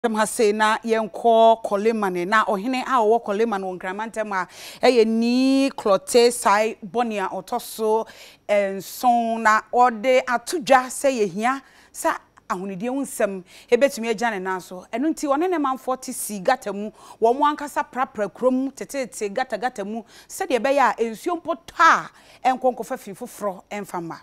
Hase na yenko Korleman na ohene a wo Korleman won Kramantam a eye ni clote sai bonia otoso enson na ode atudwa se yehia sa ahunidie wunsem ebetumi agya ne na so eno nti wone ne manfo te si gata mu wo mo ankasa prapra krom tetete gata mu se de be ya ensuo mpoto a enkonkofa fifoforo enfama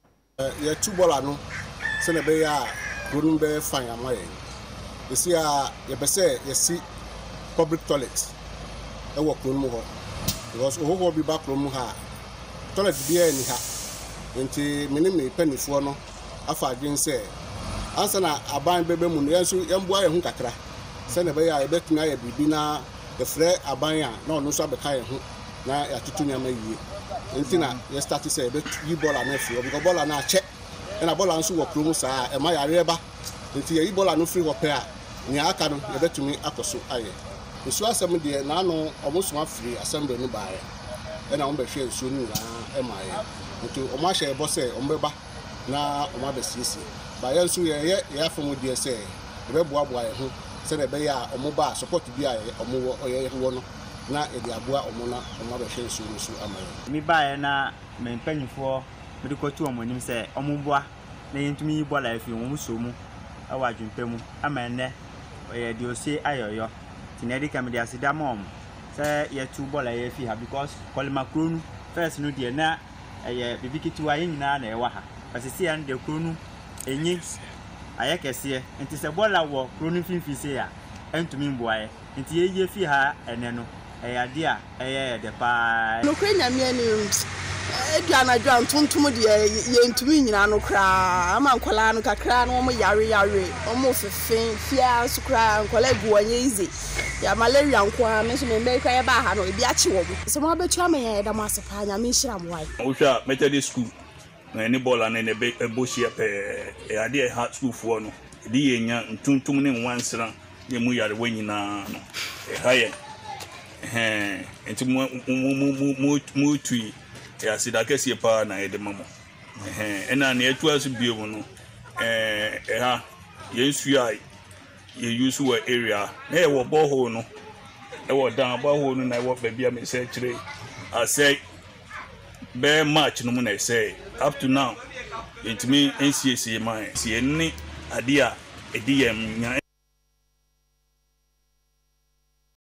ye tubola no se ne be ya krom be fan amaye. You see, you see public toilets. I work on more because we will be back from her. Toilet be any ha. Until minimum penny for no. After I say, answer na aban baby mun. Yansu yamboy hun kakra. Send a bay I bet me I be na the flare abanya. No so be kai hun. Na ya tutunya me yi. Until you start to say bet you ball and nephew because ball na check. And a ball answer work room sa. Am I a reba? Until you ball and no free repair. Nya aka no yebetumi akoso aye nsu asem de na no omoso afiri assembly no baaye e na ombehwe nsu ni na emaye nti omahye ebo se ombeba na omabesisi baaye nsu ye afom de se ebeboaboa ye ho se na be ya omoba support bi aye omowo oye ho no na e de aboa omo na omabehwe nsu ni su amaye mi baaye na mempanyifo medikotu omonim se omomboa na yentumi yibola afi omuso mu awa dwumpemu amene oye di ose ayoyo tinedi kamedi asida mom say ye two ball ye fi ha because Korleman kronu first no de na eye bibikiti wa nyina na e wa ha asisi an de kronu enyi aye kese enti se bola wo kronu finfi se ya entumi mboaye enti ye fi ha ene no eye ade a eye de pa no kwenya me ni eduana dwan tuntum de ye ntumi nyina no kra ama nkola no kakra no mo yare omo fefin fia so kra nkola guanye ize ya malaria nko a me so me mbe kwa ye ba ha no ebi achi wo so mo betu ama ye da mo asepa nya me hira mo wai wo hwa methodist school na ni bola na ne be ebohie pe e ade ha school fo no di ye nya ntuntum ne nwansra ye mu yare wanyina no e ha ye enti mu tui ya sida kesi pa na ede mamo ena na etu asu bio no ha yensu ai ye use we area na e wo borehole no e wo down borehole no na e wo baabi a me say kire I say be match no mu na say up to now it me NCC man si eni ade a edi yem nya